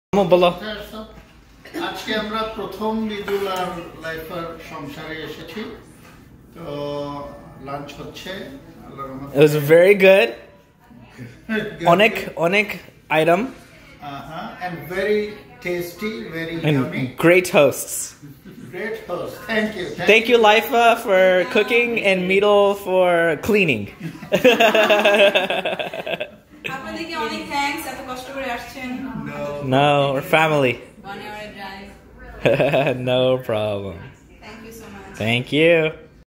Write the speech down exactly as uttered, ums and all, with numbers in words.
বলো আজকে আমরা প্রথম মিদুল আর লাইফার সংসারে এসেছি তো লাঞ্চ হচ্ছে আল্লাহর রহমতে It was very good. অনেক অনেক item uh-huh and very tasty, very and yummy. Great hosts. Great host. Thank you. Thank, Thank you Laifa for cooking and Midul for cleaning. আপনাদেরকে অনেক থ্যাঙ্কস এত কষ্ট করে আসছেন No. No, we're family. one hour drive No problem. thank you so much Thank you.